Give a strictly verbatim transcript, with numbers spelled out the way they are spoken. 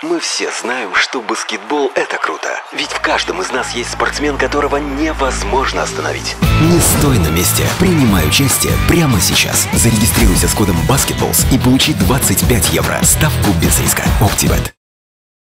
Мы все знаем, что баскетбол – это круто. Ведь в каждом из нас есть спортсмен, которого невозможно остановить. Не стой на месте. Принимай участие прямо сейчас. Зарегистрируйся с кодом BASKETBALLS и получи двадцать пять евро. Ставку без риска. OptiBet.